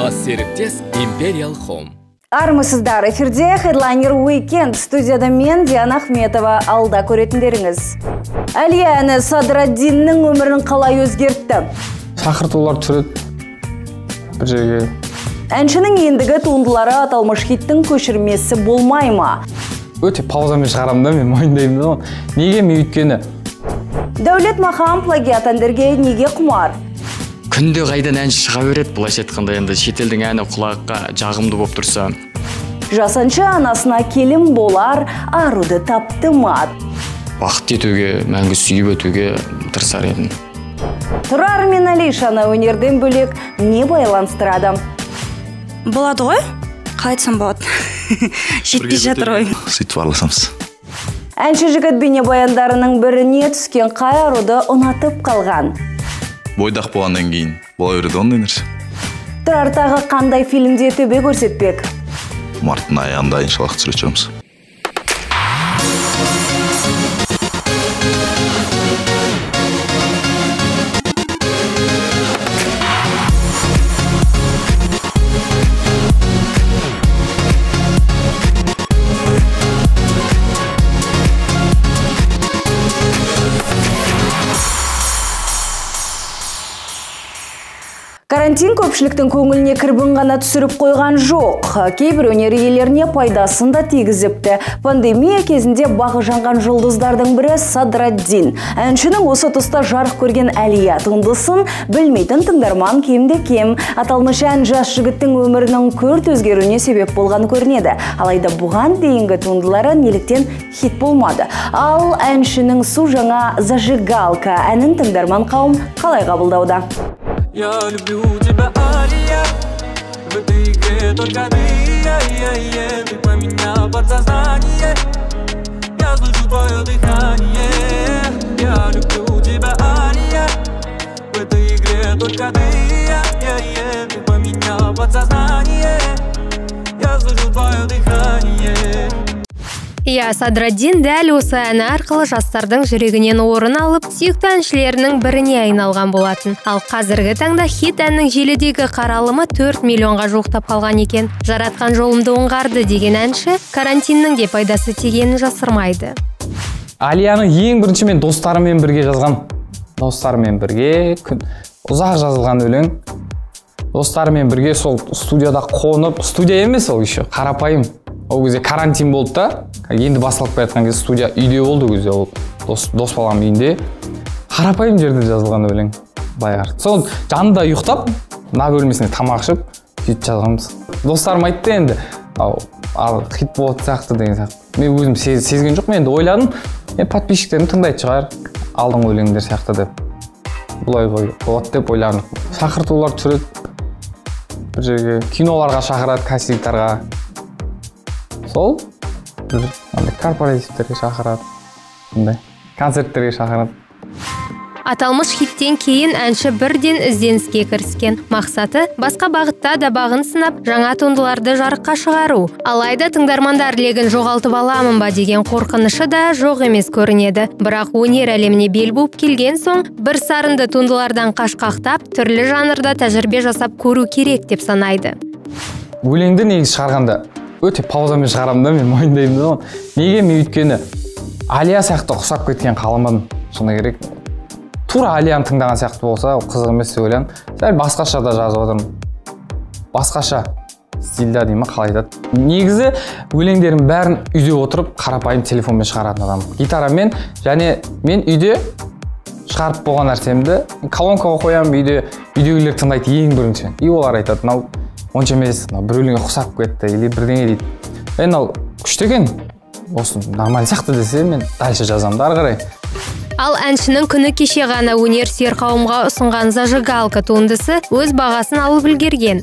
Бас серіктес Imperial Home. Армысыздар, эфирде Headliner Weekend. Студияда мен Диана Ахметова. Алда көретіндеріңіз. Әлия әні Садраддиннің өмірін қалай өзгертті? Шақыртулар түсіреді бір жерге. Әншінің ендігі туындылары аталмыш хиттің көшірмесі болмай ма? Өте паузамен шығарамын да, мен мойындаймын да. Неге? Мен өйткені Дәулет Махан плагиат әндерге неге құмар? Күнде қайдан әнші шыға береді, былайша айтқанда енді шетелдің әні құлаққа жағымды болып тұрса. Жасаншы анасына келін болар, аруды тапты ма? Бақыт етуге, мәңгі сүйіп өтуге тырысар едім. Тұрар мен Алишаны өнерден бөлек не байланыстырады? Болады ғой? Қалай айтсам болады? Жетпей жатыр ғой. Сөйтіп араласамыз. Әнші жігіт бейнебаяндарының біріне түскен қай аруды ұнатып қалған? Бойдақ болғаннан кейін бола береді ондай нәрсе. Тұрар тағы қандай фильмде төбе көрсетпек? Марттың аяғында иншаллах түсіретін шығармыз. Карантин көпшіліктің көңіліне кірбің ғана түсіріп қойған жоқ. Кейбір өнер иелеріне пайдасын да тигізіпті. Пандемия кезінде бағы жанған жұлдыздардың бірі Садраддин. Әншінің осы тұста жарық көрген Әлия туындысын білмейтін тыңдарман кемде кем. Аталмыш ән жас жігіттің өмірінің күрт өзгеруіне себеп болған көрінеді. Алайда бұған дейінгі туындылары неліктен хит болмады. Ал әншінің су жаңа «Зажигалка» әнін тыңдарман қауым қалай қабылдауда? Я люблю тебя, Алия, в этой игре только ты поменял подсознание, я слышу твое дыхание. Я люблю тебя, Алия, в этой игре только ты поменял подсознание, я слышу твое дыхание. Садраддин дәл осы әні арқылы жастардың жүрегінен орын алып, сүйікті әншілерінің біріне айналған болатын. Ал қазіргі таңда хит әннің желідегі қаралымы 4 миллионға жуықтап қалған екен. Жаратқан жолымды оңғарды деген әнші карантиннің де пайдасы тигенін жасырмайды. Алияның ең бірінші мен достарыммен бірге жазған. Достарыммен бірге ұзақ жазылған өлең. Достарыммен бірге сол студияда қонып, студия емес ол еще, қарапайым. Ол кезде карантин болды да, енді басылып қайтқан кезде студия үйде болды кезде, ол дос балам үйінде. Қарапайым жерде жазылған өлең. Байғар. Сол жанында ұйықтап, мына бөлмесіне тамақ ішіп, сөйтіп жазғанбыз. Достарым айтты енді, ал хит болады сияқты деген сияқты. Мен өзім сезген жоқ, мен енді ойладым, подписчиктерім тыңдайды шығар, алдыңғы өлеңдер сияқты деп. Бұлай болады деп ойладым. Шақыртулар түсіреді, бір жерге киноларға шақырады, кастингтарға. Сол корпоративтерге шақырады, концерттерге шақырады. Аталмыш хиттен кейін әнші бірден ізденіске кіріскен. Мақсаты басқа бағытта да бағын сынап, жаңа туындыларды жарыққа шығару. Алайда тыңдармандар легін жоғалтып аламын ба деген қорқынышы да жоқ емес көрінеді. Бірақ өнер әлеміне бел буып келген соң, бір сарынды туындылардан қашқақтап, түрлі жанрда тәжірибе жасап көру керек деп санайды. Өлеңді негіз шығарғанда өте паузамен шығарамын да, мен мойындаймын да. Неге? Мен өйткені Алия сияқты ұқсап кеткен қаламадым. Шыны керек. Тура Алияны тыңдаған сияқты болса, қызық емес деп ойлаймын. Сәл басқаша да жазып отырмын. Басқаша стильда деймін, қалай айтады. Негізі өлеңдерім бәрін үйде отырып, қарапайым телефонмен шығаратын адам. Гитарамен, және мен үйде шығарып болған нәрсемді колонкаға қоямын, үйдегілер тыңдайды ең бірінші. И олар айтады, мынау онша емес, бір өлеңге ұқсап кетті, или бірдеңе дейді. Мен ал күшті екен, осы нормаль сияқты десе, мен дальше жазамын да ары қарай. Ал әншінің күні кеше ғана өнер сүйер қауымға ұсынған «Зажигалка» туындысы өз бағасын алып үлгерген.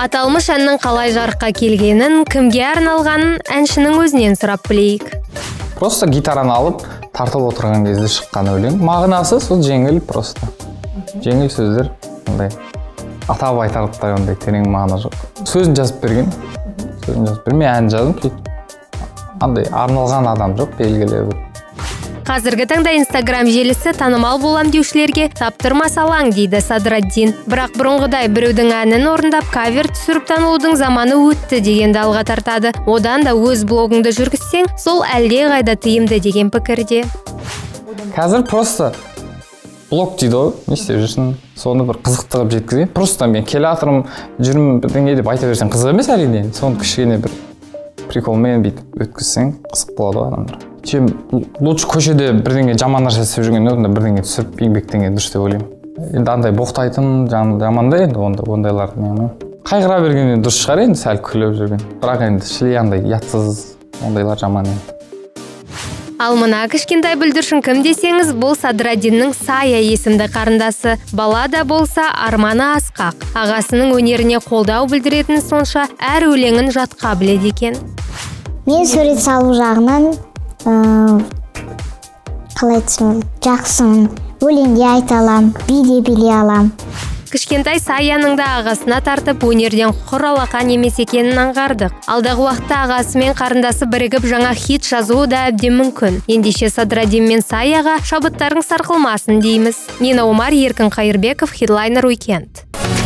Аталмыш әннің қалай жарыққа келгенін, кімге арналғанын әншінің өзінен сұрап білейік. Просто гитараны алып, тартып отырған кезде шыққан өлең. Мағынасы сол жеңіл просто. Жеңіл сөздер, ондай атап айтарлықтай ондай терең мағына жоқ. Сөзін жазып берген. Мен ән жаздым. Андай арналған адам жоқ, белгілі. Қазіргі таңда Инстаграм желісі танымал болам деушілерге таптырмас алаң дейді Садраддин. Бірақ бұрынғыдай біреудің әнін орындап кавер түсіріп танылудың заманы өтті дегенді алға тартады. Одан да өз блогыңды жүргізсең, сол әлде қайда тиімді деген пікірде. Қазір просто блог дейді ғой, не істеп жүрсің, соны бір қызықтығып жеткізген. Просто мен келе атырым, жүрмін бірдеңе деп айта берсең қызық емес әрине. Соны кішкене бір приколмен бүйтіп өткізсең қызық болады ғой адамдар. Лучше көшеде бірдеңе жаман нәрсе істеп жүрген орында бірдеңе түсіріп еңбектенген дұрыс деп ойлаймын. Енді андай боқтайтын, жамандай енді ондайларды мен. Қайғыра бергеннен дұрыс шығар енді, сәл күліп жүрген. Бірақ енді шілей андай ұятсыз ондайлар жаман енді. Ал мына кішкентай бүлдіршін кім десеңіз, бұл Садраддиннің Сая есімді қарындасы. Бала да болса арманы асқақ. Ағасының өнеріне қолдау білдіретін сонша әр өлеңін жатқа біледі екен. Мен сурет салу жағынан қалай айтсам, жақсымын. Өлеңде айта алам, би де билей алам. Кішкентай Саяның да ағасына тартып өнерден құр алақан емес екенін аңғардық. Алдағы уақытта ағасы мен қарындасы бірігіп жаңа хит жазуы да әбден мүмкін. Ендеше Садраддин мен Саяға шабыттарың сарқылмасын дейміз. Нина Омар, Еркін Қайырбеков, Headliner Weekend.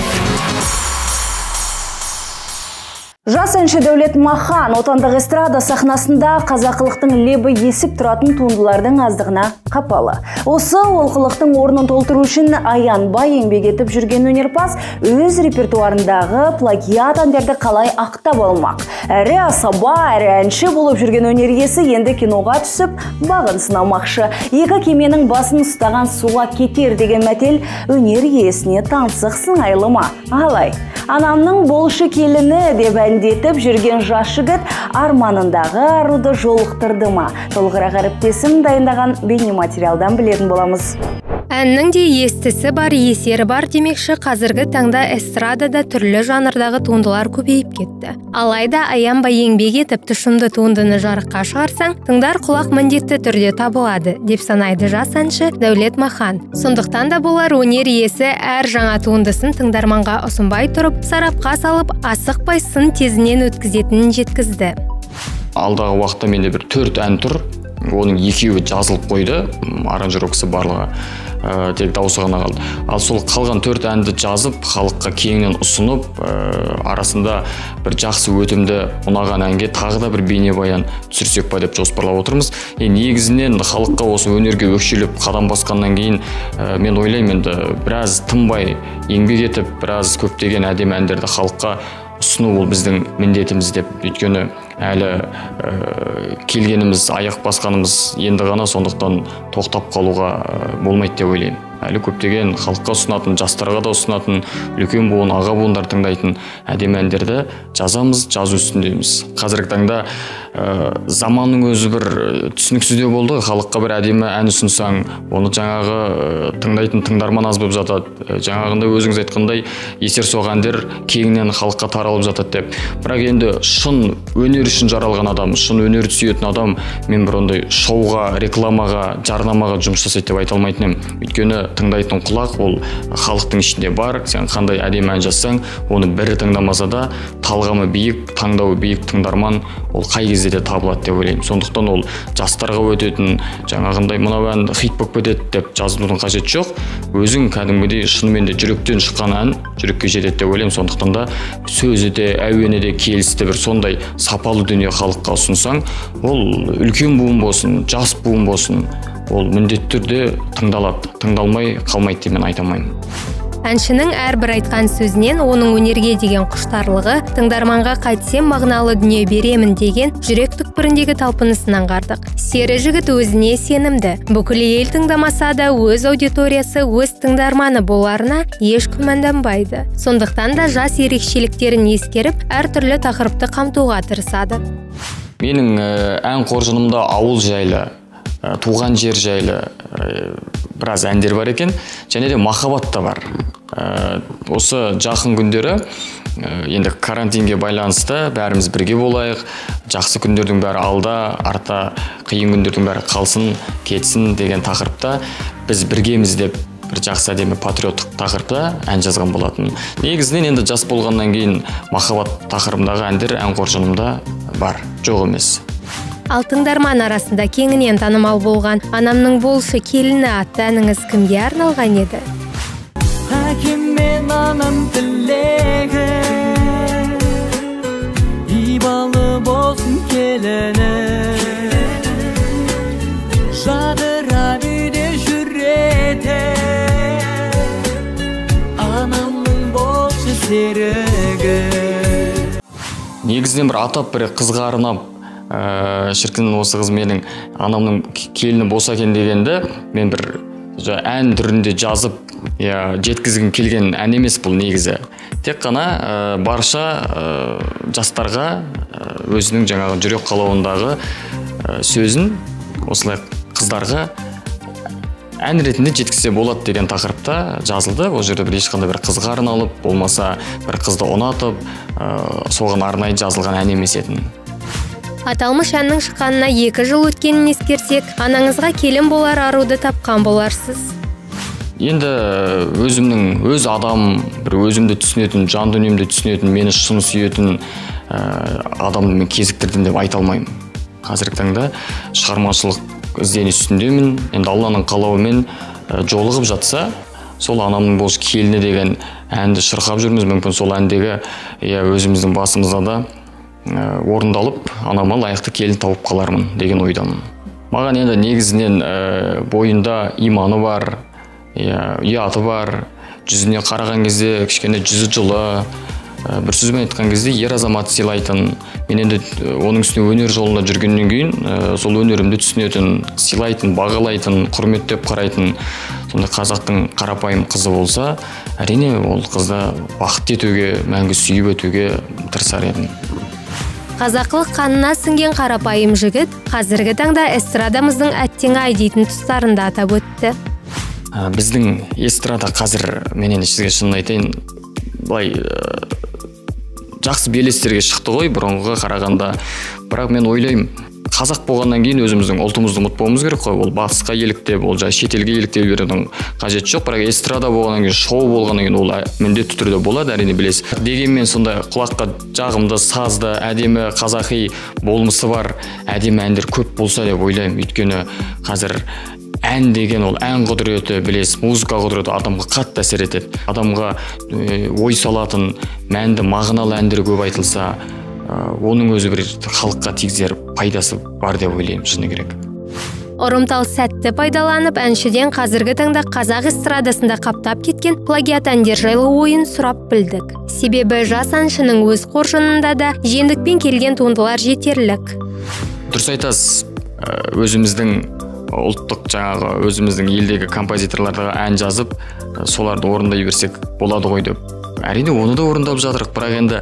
Жас әнші Дәулет Махан отандық эстрада сахнасында қазақылықтың лебі есіп тұратын туындылардың аздығына қапалы. Осы олқылықтың орнын толтыру үшін аянбай еңбек етіп жүрген өнерпаз өз репертуарындағы плагиат әндерді қалай ақтап алмақ. Әрі асаба, әрі әнші болып жүрген өнер иесі енді киноға түсіп бағын сынамақшы. Екі кеменің басын ұстаған суға кетер деген мәтел өнер иесіне таңсық сыңайлы ма? Алай, анамның болшы келіні деп әндетіп жүрген жас жігіт арманындағы аруды жолықтырды ма? Толығырақ әріптесім дайындаған бейнематериалдан білетін боламыз. Әннің де естісі бар, есері бар демекші, қазіргі таңда эстрадада түрлі жанрдағы туындылар көбейіп кетті. Алайда аянбай еңбек етіп тұшымды туындыны жарыққа шығарсаң, тыңдар құлақ міндетті түрде табылады, деп санайды жас әнші Дәулет Махан. Сондықтан да болар өнер иесі әр жаңа туындысын тыңдарманға ұсынбай тұрып, сарапқа салып, асықпай сын тезінен өткізетінін жеткізді. Алдағы уақытта менде бір 4 ән тұр. Оның 2-і жазылып қойды, аранжировкасы барлығы тек дауысы ғана қалды. Ал сол қалған 4 әнді жазып, халыққа кеңінен ұсынып, арасында бір жақсы өтімді ұнаған әнге тағы да бір бейнебаян түсірсек па деп жоспарлап отырмыз. Негізінен халыққа осы өнерге өкшелеп қадам басқаннан кейін мен ойлаймын енді біраз тынбай еңбек етіп, біраз көптеген әдемі әндерді халыққа ұсыну ол біздің міндетіміз деп, өйткені әлі келгеніміз, аяқ басқанымыз енді ғана, сондықтан тоқтап қалуға болмайды деп ойлаймын. Әлі көптеген халыққа ұсынатын, жастарға да ұсынатын, үлкен буын, аға буындар тыңдайтын әдемі әндерді жазамыз, жазу үстіндеміз. Қазіргі таңда заманның өзі бір түсініксіздеу болды. Халыққа бір әдемі ән ұсынсаң, оны жаңағы тыңдайтын тыңдарман аз болып жатады. Жаңағында өзіңіз айтқандай есер соқ әндер кеңінен халыққа таралып жатады деп. Бірақ енді шын өнер үшін жаралған адам, шын өнер сүйетін адам мен бір ондай шоуға, рекламаға, жарнамаға жұмыс жасайды деп айта алмайтын едім. Өйткені тыңдайтын құлақ ол халықтың ішінде бар. Сен қандай әдемі ән жазсаң, оны бірі тыңдамаса да талғамы биік, таңдауы биік тыңдарман ол қай кезде де табылады деп ойлаймын. Сондықтан ол жастарға өтетін, жаңағындай мынау ән хит болып кетеді деп жазудың қажеті жоқ. Өзің кәдімгідей шынымен де жүректен шыққан ән жүрекке жетеді деп ойлаймын. Сондықтан да сөзі де, әуені де келісті бір сондай сапалы дүние халыққа ұсынсаң, ол үлкен буын болсын, жас буын болсын, ол міндетті түрде тыңдалады. Тыңдалмай қалмайды деп мен айта алмаймын. Әншінің әрбір айтқан сөзінен оның өнерге деген құштарлығы, тыңдарманға қайтсем мағыналы дүние беремін деген жүрек түкпіріндегі талпынысын аңғардық. Сері жігіт өзіне сенімді. Бүкіл ел тыңдамаса да өз аудиториясы, өз тыңдарманы боларына еш күмәнданбайды. Сондықтан да жас ерекшеліктерін ескеріп, әртүрлі тақырыпты қамтуға тырысады. Менің ән қоржынымда ауыл жайлы, туған жер жайлы біраз әндер бар екен, және де махаббат та бар. осы жақын күндері енді карантинге байланысты бәріміз бірге болайық, жақсы күндердің бәрі алда, арта қиын күндердің бәрі қалсын, кетсін деген тақырыпта біз біргеміз деп бір жақсы әдемі патриоттық тақырыпта ән жазған болатын. Негізінен енді жас болғаннан кейін махаббат тақырыбындағы әндер ән қоржынымда бар, жоқ емес. Ал тыңдарман арасында кеңінен танымал болған «Анамның болшы келіні» атты әніңіз кімге арналған еді? Әкем мен анам тілегі, ибалы болсын келіні, жадырап үйде жүреді, анамның болшы серігі. Негізінен бір атап бір қызға арнап, шіркін осы қыз менің анамның келіні болса екен дегенді мен бір ән түрінде жазып жеткізгім келген ән емес бұл негізі. Тек қана барша жастарға өзінің жаңағы жүрек қалауындағы сөзін осылай қыздарға ән ретінде жеткізе болады деген тақырыпта жазылды. Ол жерде бір ешқандай бір қызға арналып, болмаса бір қызды ұнатып, соған арнайы жазылған ән емес етін. Аталмыш әннің шыққанына 2 жыл өткенін ескерсек, анаңызға келін болар аруды тапқан боларсыз. Енді өзімнің өз адам, бір өзімді түсінетін, жан дүниемді түсінетін, мені шын сүйетін адамды мен кезіктірдім деп айта алмаймын. Қазіргі таңда шығармашылық іздену үстіндемін. Енді Алланың қалауымен жолығып жатса, сол анамның болшы келіні деген әнді шырқап жүрміз. Мүмкін сол әндегі өзіміздің басымызда да орындалып, анама лайықты келін тауып қалармын деген ойдамын. Маған енді негізінен бойында иманы бар, ұяты бар, жүзіне қараған кезде кішкене жүзі жылы, бір сөзбен айтқан кезде ер азамат сыйлайтын. Мен енді оның үстіне өнер жолында жүргеннен кейін сол өнерімді түсінетін, сыйлайтын, бағалайтын, құрметтеп қарайтын сондай қазақтың қарапайым қызы болса, әрине ол қызды бақытты етуге, мәңгі сүйіп өтуге тырысар едім. Қазақылық қанына сіңген қарапайым жігіт қазіргі таңда эстрадамыздың әттең-ай дейтін тұстарында атап өтті. Біздің эстрада қазір, мен енді сізге шынын айтайын, былай жақсы белестерге шықты ғой бұрынғыға қарағанда. Бірақ мен ойлаймын, қазақ болғаннан кейін өзіміздің ұлтымызды ұмытпауымыз керек қой. Ол батысқа еліктеп, ол шетелге еліктеп берудің қажеті жоқ. Бірақ эстрада болғаннан кейін, шоу болғаннан кейін ол міндетті түрде болады, әрине білесіз. Дегенмен сондай құлаққа жағымды, сазды, әдемі қазақи болмысы бар әдемі әндер көп болса деп ойлаймын. Өйткені қазір ән деген ол ән құдіреті, білесіз, музыка құдіреті адамға қатты әсер етеді. Адамға ой салатын, мәнді, мағыналы әндер көп айтылса, оның өзі бір халыққа тигізер пайдасы бар деп ойлаймын, шыны керек. Ұрымтал сәтті пайдаланып, әншіден қазіргі таңда қазақ эстрадасында қаптап кеткен плагиат әндер жайлы ойын сұрап білдік. Себебі жас әншінің өз қоржынында да жеңдікпен келген туындылар жетерлік. Дұрыс айтасыз, өзіміздің ұлттық жаңағы өзіміздің елдегі композиторларға ән жазып, соларды орындай берсек болады ғой деп. Әрине оны да орындап жатырық, бірақ енді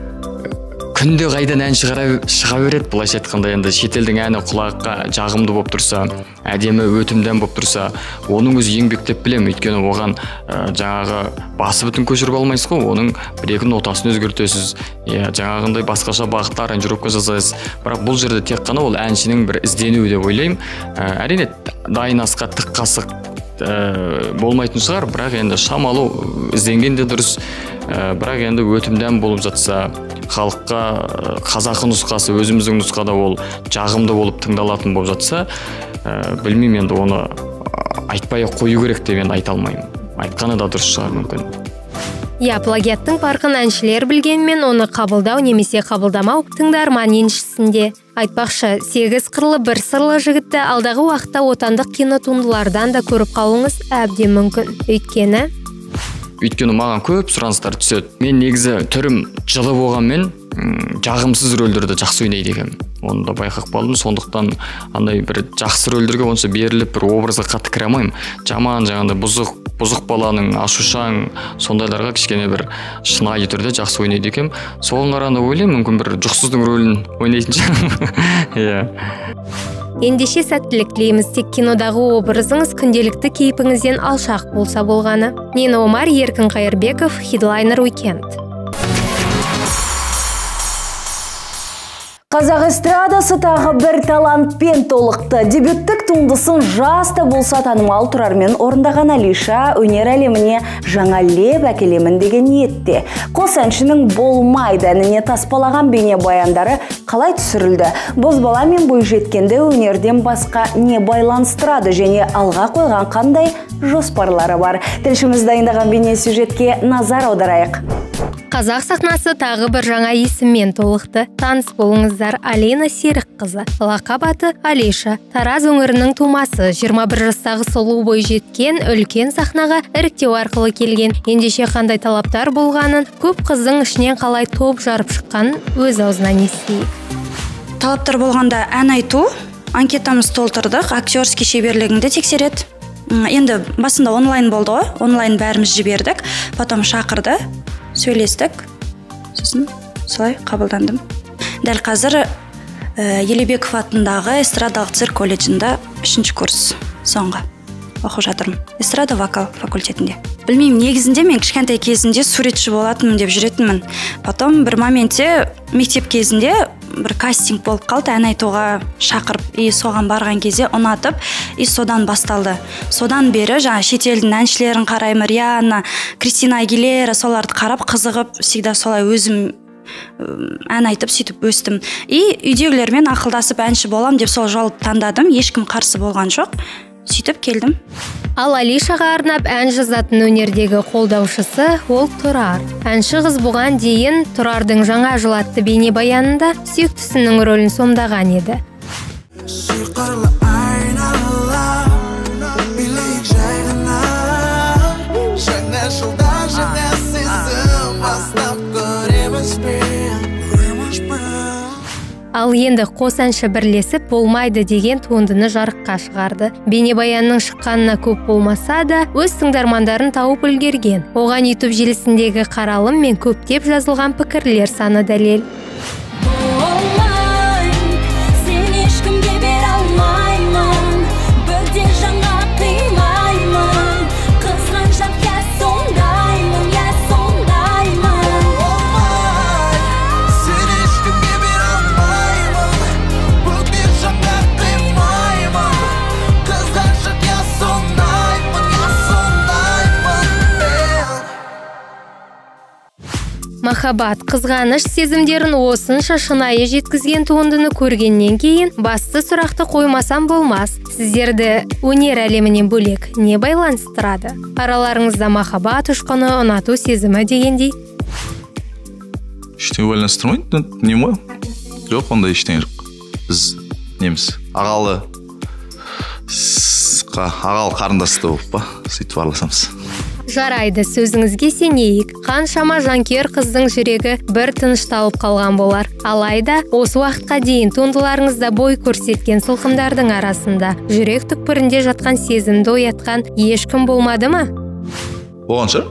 күнде қайдан ән шыға береді, былайша айтқанда. Енді шетелдің әні құлаққа жағымды болып тұрса, әдемі өтімден болып тұрса, оның өзі еңбек деп білемін. Өйткені оған жаңағы басы бүтін көшіріп алмайсыз ғой, оның бір-екі нотасын өзгертесіз, жаңағындай басқаша бағытта аранжировка жасайсыз. Бірақ бұл жерде тек қана ол әншінің бір ізденуі деп ойлаймын. Әрине дайын асқа тық қасық болмайтын шығар, бірақ енді шамалы ізденген де дұрыс. Бірақ енді өтімден болып жатса, халыққа қазақы нұсқасы, өзіміздің нұсқада ол жағымды болып тыңдалатын болып жатса, білмеймін, енді оны айтпай қою керек деп енді айта алмаймын. Айтқаны да дұрыс шығар мүмкін. Плагиаттың парқын әншілер білгенмен оны қабылдау немесе қабылдамау тыңдарман еншісінде. Айтпақшы, 8 қырлы бір сырлы жігітті алдағы уақытта отандық кинотуындылардан да көріп қалуыңыз әбден мүмкін. Өйткені маған көп сұраныстар түседі. Мен негізі түрім жылы болғанмен жағымсыз рөлдерді жақсы ойнайды екенмін. Оны да байқап қалдым, сондықтан андай бір жақсы рөлдерге онша беріліп бір образға қатты кіре алмаймын. Жаман жаңағындай бұзық баланың, ашушаң сондайларға кішкене бір шынайы түрде жақсы ойнайды екенмін. Соған қарағанда ойлаймын, мүмкін бір жұқсыздың рөлін ойнайтын шығармын. Ендеше сәттілік тілейміз, тек кинодағы образыңыз күнделікті кейпіңізден алшақ болса болғаны. Нина Омар, Еркін Қайырбеков, Headliner Weekend. Қазақ эстрадасы тағы бір талантпен толықты. Дебюттік туындысын жаста болса танымал Тұрармен орындаған Алиша өнер әлеміне жаңа леп әкелемін деген ниетте. Қос әншінің болмайды әніне таспалаған бейне баяндары қалай түсірілді? Бозбала мен бойжеткенді өнерден басқа не байланыстырады және алға қойған қандай жоспарлары бар? Тілшіміз дайындаған бейне сюжетке назар аударайық. Қазақ сахнасы тағы бір жаңа есіммен толықты. Таныс болыңыздар, Алина Серікқызы. Лақап аты Алиша. Тараз өңірінің тумасы, 21 жастағы сұлу бойжеткен үлкен сахнаға іріктеу арқылы келген. Ендеше қандай талаптар болғанын, көп қыздың ішінен қалай топ жарып шыққанын өз аузынан естейік. Талаптар болғанда ән айту, анкетамыз толтырдық, актерский шеберлігіңді тексереді. Енді басында онлайн болды ғой, онлайн бәріміз жібердік, потом шақырды, сөйлестік, сосын солай қабылдандым. Дәл қазір Елебеков атындағы эстрадалық цирк колледжінде 3-ші курс соңғы оқып жатырмын. Эстрада вокал факультетінде. Білмеймін, негізінде мен кішкентай кезінде суретші болатынмын деп жүретінмін. Потом бір моментте мектеп кезінде бір кастинг болып қалды, ән айтуға шақырып, соған барған кезде ұнатып, содан басталды. Содан бері жаңа шетелдің әншілерін қараймын, Риана, Кристина Агилера, соларды қарап қызығып, всегда солай өзім ән айтып сөйтіп өстім. Үйдегілермен ақылдасып әнші болам деп сол жолды таңдадым, ешкім қарсы болған жоқ. Сөйтіп келдім. Ал Алишаға арнап ән жазатын өнердегі қолдаушысы ол Тұрар. Әнші қыз бұған дейін Тұрардың жаңа жыл атты бейнебаянында сүйіктісінің рөлін сомдаған еді. Ал енді қос әнші бірлесіп болмайды деген туындыны жарыққа шығарды. Бейнебаянның шыққанына көп болмаса да, өз тыңдармандарын тауып үлгерген. Оған YouTube желісіндегі қаралым мен көптеп жазылған пікірлер саны дәлел. Махаббат, қызғаныш сезімдерін осынша шынайы жеткізген туындыны көргеннен кейін басты сұрақты қоймасам болмас. Сіздерді өнер әлемінен бөлек не байланыстырады? Араларыңызда махаббат ұшқыны, ұнату сезімі дегендей? Ештеңе байланыстырмайды, не ма? Жоқ, ондай ештеңе жоқ. Біз неміз ағалы қарындасты болып па, сөйтіп араласамыз. Жарайды, сөзіңізге сенейік. Қаншама жанкүйер қыздың жүрегі бір тынышталып қалған болар. Алайда, осы уақытқа дейін туындыларыңызда бой көрсеткен сылқымдардың арасында жүрек түкпірінде жатқан сезімді оятқан ешкім болмады ма? Болған шығар?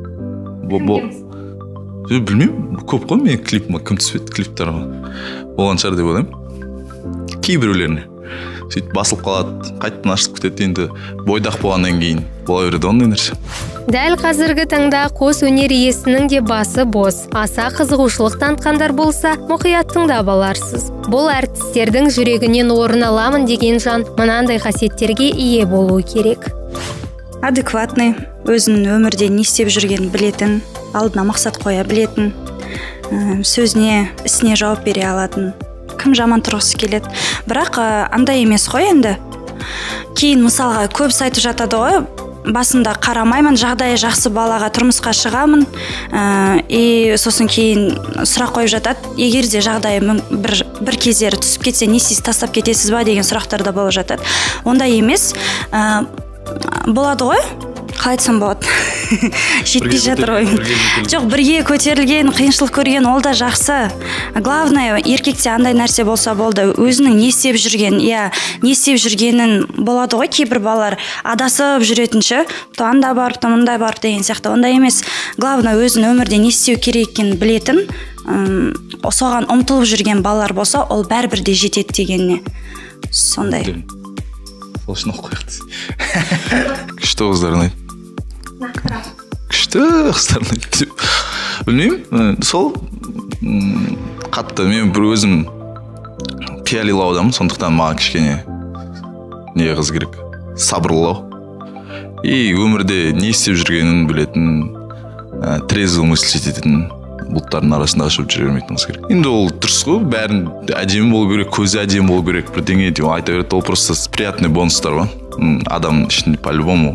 Білмеймін, көп қой мен клипіма кім түспеді клиптарға. Болған шығар деп ойлаймын. Кейбіреулеріне. Сөйтіп басылып қалады, қайттан ашылып кетеді, енді бойдақ болғаннан кейін бола береді ондай нәрсе. Дәл қазіргі таңда қос өнер иесінің де басы бос. Аса қызығушылық танытқандар болса, мұқият тыңдап аларсыз. Бұл әртістердің жүрегінен орын аламын деген жан мынандай қасиеттерге ие болуы керек. Адекватный, өзінің өмірде не істеп жүргенін білетін, алдына мақсат қоя білетін, сөзіне, ісіне жауап бере алатын. Кім жаман тұрғысы келеді. Бірақ андай емес қой енді. Кейін мысалға көп айтып жатады ғой, басында қарамаймын, жағдайы жақсы балаға тұрмысқа шығамын, сосын кейін сұрақ қойып жатады, егер де жағдайы бір кездері түсіп кетсе, не істейсіз, тастап кетесіз ба деген сұрақтар да болып жатады. Ондай емес, болады ғой, қалай айтсам болады. Жетпей жатыр ғой. Жоқ, бірге көтерілген, қиыншылық көрген ол да жақсы. Главное, еркекте андай нәрсе болса болды. Өзінің не істеп жүрген, не істеп жүргенін болады ғой, кейбір балалар адасып жүретінші, то анда барып, то мындай барып деген сияқты. Ондай емес. Главное, өзінің өмірде не істеу керек екенін білетін, соған ұмтылып жүрген балалар болса, ол бәрібір де жетеді дегеніне. сондай. Сол үшін оқып қояйық. Күшті қыздар ұнайды. Күшті қыздар ұнайды. Білмеймін, сол қатты мен бір өзім қиялилау адамын, сондықтан маған кішкене не қыз керек, сабырлау. И өмірде не істеп жүргенін білетін, трезвый мыслить ететін бұлттардың арасында ашып жүрмейтініңіз керек. Енді ол дұрыс қой, бәрін әдемі болу керек, көзі әдемі болу керек, бірдеңе деп айта береді. Ол просто приятный бонустар ба. Адам ішінде по-любому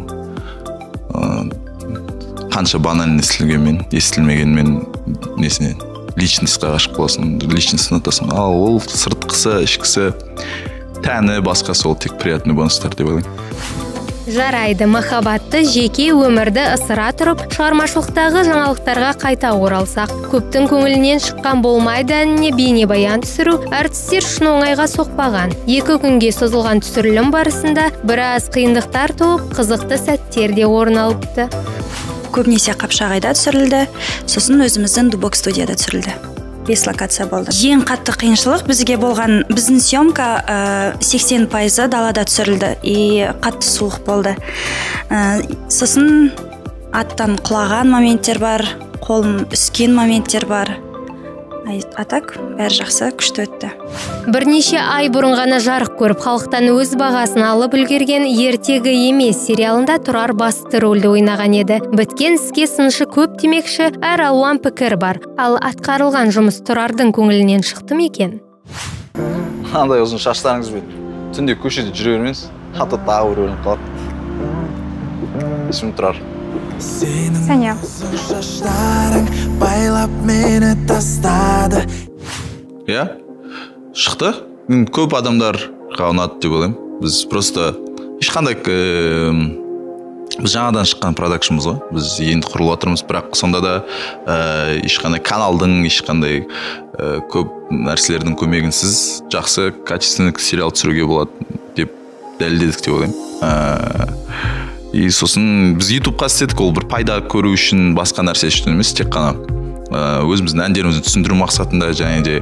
қанша банально естілмегенмен несіне личностьқа ғашық боласың, личностьны ұнатасың. Ал ол сыртқысы, ішкісі, тәні, басқасы ол тек приятный бонустар деп ойлаймын. Жарайды, махаббатты, жеке өмірді ысыра тұрып, шығармашылықтағы жаңалықтарға қайта оралсақ. Көптің көңілінен шыққан болмайды әніне бейнебаян түсіру әртістер үшін оңайға соқпаған. 2 күнге созылған түсірілім барысында біраз қиындықтар туып, қызықты сәттер де орын алыпты. Көбінесе Қапшағайда түсірілді, сосын өзіміздің Дубок студияда түсірілді. 5 локация болды. Ең қатты қиыншылық бізге болған, біздің съемка 80% далада түсірілді и қатты суық болды. Сосын аттан құлаған моменттер бар, қолым үскен моменттер бар. Атак бәрі жақсы, күшті өтті. Бірнеше ай бұрын ғана жарық көріп, халықтан өз бағасын алып үлгерген Ертегі емес сериалында Тұрар басты рөлді ойнаған еді. Біткен іске сыншы көп демекші, әр алуан пікір бар. Ал атқарылған жұмыс Тұрардың көңілінен шықты ма екен? Андай ұзын шаштарыңызбен түнде көшеде жүре бермеңіз, хаты тағы бір өлім қалады. Есімім Тұрар. Саня. Шаштарың байлап мені тастады. Иә, шықты. Көп адамдарға ұнады деп ойлаймын. Біз просто ешқандай біз жаңадан шыққан продакшнымыз ғой. Біз енді құрылып отырмыз, бірақ сонда да ешқандай каналдың, ешқандай көп нәрселердің көмегінсіз жақсы качественный сериал түсіруге болады деп дәлелдедік деп ойлаймын. И сосын біз ютубқа істедік, ол бір пайда көру үшін, басқа нәрсе үшін емес, тек қана өзіміздің әндерімізді түсіндіру мақсатында және де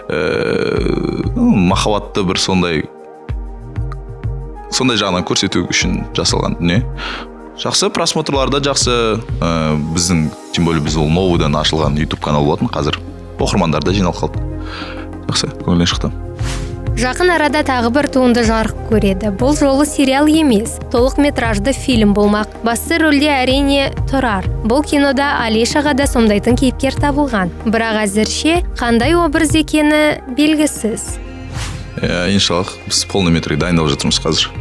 махаббатты бір сондай жағынан көрсету үшін жасалған дүние. Жақсы просмотрларда жақсы, біздің, тем более біз ол новыйдан ашылған ютуб канал болатын, қазір оқырмандарда жиналып қалды. Жақсы, көңілден шықты. Жақын арада тағы бір туынды жарық көреді. Бұл жолы сериал емес, толық метражды фильм болмақ. Басты рөлде әрине Тұрар. Бұл кинода Алешаға да сомдайтын кейіпкер табылған. Бірақ әзірше қандай образ екені белгісіз. Иншаллах, біз полный метрге дайындалып жатырмыз қазір.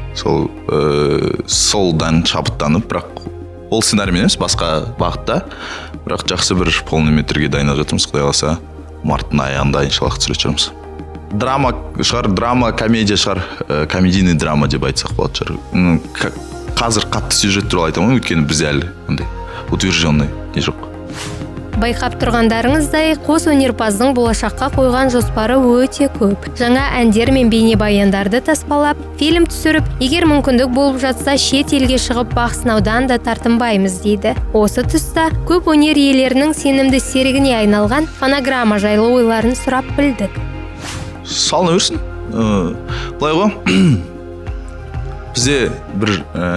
Солдан шабыттанып, бірақ ол сценарий емес, басқа бағытта. Бірақ жақсы бір полный метрге дайындалып жатырмыз, Құдай қаласа, марттың аяғында иншаллах түсіретін шығармыз. Драма шығар, комедия шығар, комедийный драма деп айтсақ болады шығар. Қазір қатты сюжет туралы айтамын, өйткені біз әлі утвержденный не жоқ. Байқап тұрғандарыңыздай, қос өнерпаздың болашаққа қойған жоспары өте көп. Жаңа әндер мен бейнебаяндарды таспалап, фильм түсіріп, егер мүмкіндік болып жатса, шет елге шығып бақ сынаудан да тартынбаймыз дейді. Осы тұста көп өнер иелерінің сенімді серігіне айналған фонограмма жайлы ойларын сұрап білдік. Салына берсін. Былай ғой, бізде бір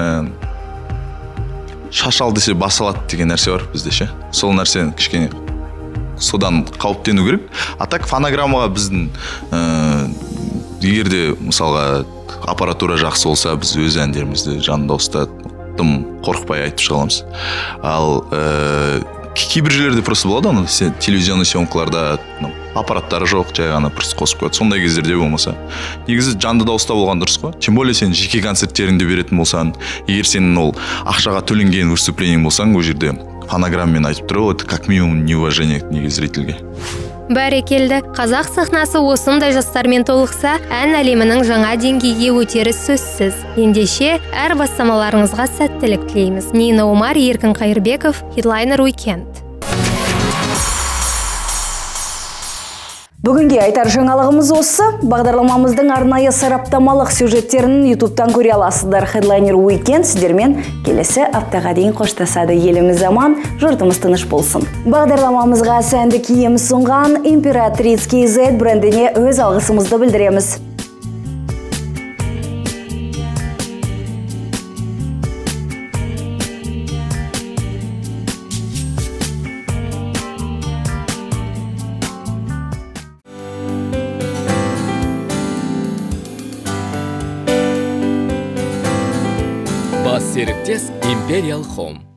шашал десе басалады деген нәрсе бар бізде ше. Сол нәрсені кішкене содан қауіптену керек. А так фонограммаға біздің егерде мысалға аппаратура жақсы болса, біз өз әндерімізді жанды дауыста тым қорықпай айтып шыға аламыз. Ал кейбір жерлерде просто болады, телевизионный съемкаларда аппараттары жоқ, жай ғана просто қосып қояды. Сондай кездерде болмаса, негізі жанды дауыста болған дұрыс қой. Тем более сен жеке концерттеріңде беретін болсаң, егер сенің ол ақшаға төленген выступлениең болсаң, ол жерде фонограммамен айтып тұру, это как минимум неуважение неге зрительге. Бәрекелді, қазақ сахнасы осындай жастармен толықса, ән әлемінің жаңа деңгейге өтері сөзсіз. Ендеше, әр бастамаларыңызға сәттілік тілейміз. Нина Омар, Еркін Қайырбеков, Headliner Weekend. Бүгінге айтар жаңалығымыз осы. Бағдарламамыздың арнайы сараптамалық сюжеттерін YouTube'тан көре аласыздар. Headliner Weekend сіздермен келесі аптаға дейін қоштасады. Еліміз аман, жұртымыз тыныш болсын. Бағдарламамызға сәнді киім ұсынған Imperatrice KZ брендіне өз алғысымызды білдіреміз. бас серіктес Imperial Home.